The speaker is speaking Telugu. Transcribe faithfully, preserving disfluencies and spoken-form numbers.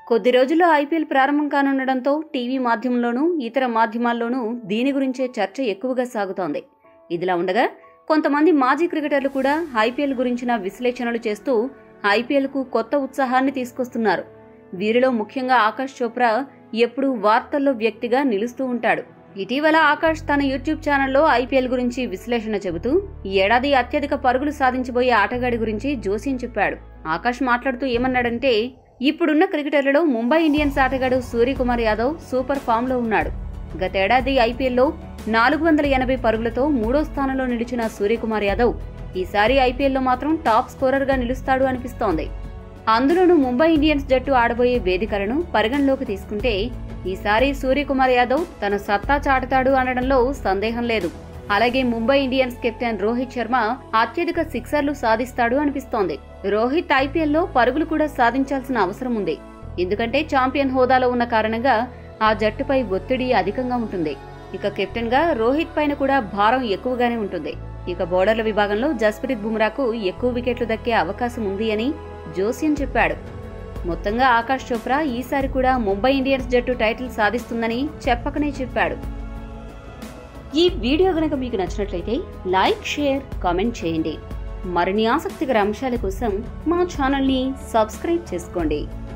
కొద్ది రోజుల్లో ఐపీఎల్ ప్రారంభం కానుండడంతో టీవీ మాధ్యమంలోనూ ఇతర మాధ్యమాల్లోనూ దీని గురించే చర్చ ఎక్కువగా సాగుతోంది. ఇదిలా ఉండగా కొంతమంది మాజీ క్రికెటర్లు కూడా ఐపీఎల్ గురించిన విశ్లేషణలు చేస్తూ ఐపీఎల్కు కొత్త ఉత్సాహాన్ని తీసుకొస్తున్నారు. వీరిలో ముఖ్యంగా ఆకాష్ చోప్రా ఎప్పుడూ వార్తల్లో వ్యక్తిగా నిలుస్తూ ఉంటాడు. ఇటీవల ఆకాష్ తన యూట్యూబ్ ఛానల్లో ఐపీఎల్ గురించి విశ్లేషణ చెబుతూ ఈ ఏడాది అత్యధిక పరుగులు సాధించబోయే ఆటగాడి గురించి జోస్యం చెప్పాడు. ఆకాష్ మాట్లాడుతూ ఏమన్నాడంటే, ఇప్పుడున్న క్రికెటర్లలో ముంబై ఇండియన్స్ ఆటగాడు సూర్యకుమార్ యాదవ్ సూపర్ ఫామ్ లో ఉన్నాడు. గతేడాది ఐపీఎల్లో నాలుగు వందల ఎనభై పరుగులతో మూడో స్థానంలో నిలిచిన సూర్యకుమార్ యాదవ్ ఈసారి ఐపీఎల్లో మాత్రం టాప్ స్కోరర్ గా నిలుస్తాడు అనిపిస్తోంది. అందులోనూ ముంబై ఇండియన్స్ జట్టు ఆడబోయే వేదికలను పరిగణలోకి తీసుకుంటే ఈసారి సూర్యకుమార్ యాదవ్ తన సత్తా చాటుతాడు అనడంలో సందేహం లేదు. అలాగే ముంబై ఇండియన్స్ కెప్టెన్ రోహిత్ శర్మ అత్యధిక సిక్సర్లు సాధిస్తాడు అనిపిస్తోంది. రోహిత్ ఐపీఎల్లో పరుగులు కూడా సాధించాల్సిన అవసరం ఉంది. ఎందుకంటే ఛాంపియన్ హోదాలో ఉన్న కారణంగా ఆ జట్టుపై ఒత్తిడి అధికంగా ఉంటుంది. ఇక కెప్టెన్ గా రోహిత్ పైన కూడా భారం ఎక్కువగానే ఉంటుంది. ఇక బౌలర్ల విభాగంలో జస్ప్రీత్ బుమ్రాకు ఎక్కువ వికెట్లు దక్కే అవకాశం ఉంది అని జోస్యం చెప్పాడు. మొత్తంగా ఆకాష్ చోప్రా ఈసారి కూడా ముంబై ఇండియన్స్ జట్టు టైటిల్ సాధిస్తుందని చెప్పకనే చెప్పాడు. ఈ వీడియో గనక మీకు నచ్చినట్లయితే లైక్, షేర్, కామెంట్ చేయండి. మరిన్ని ఆసక్తికర అంశాల కోసం మా ఛానల్ ని సబ్స్క్రైబ్ చేసుకోండి.